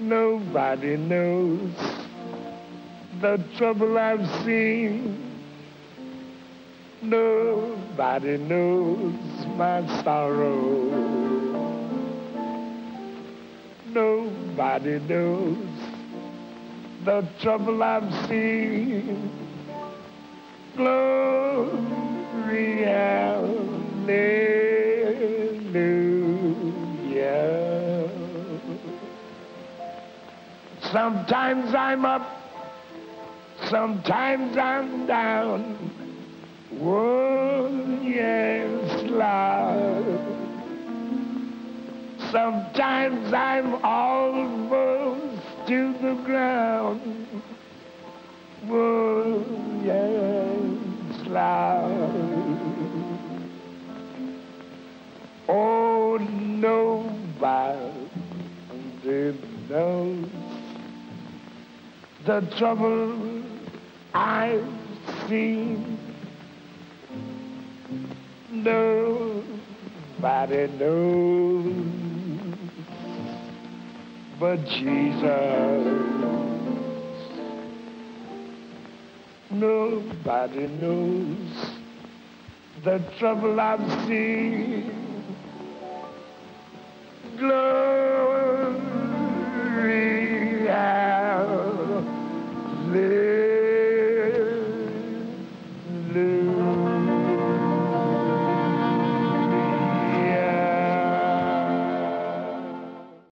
Nobody knows the trouble I've seen. Nobody knows my sorrow. Nobody knows the trouble I've seen. Glory, hallelujah. Sometimes I'm up, sometimes I'm down. Oh, yes, Lord. Sometimes I'm almost to the ground. Oh, yes, Lord. Oh, nobody knows the trouble I've seen. Nobody knows but Jesus. Nobody knows the trouble I've seen.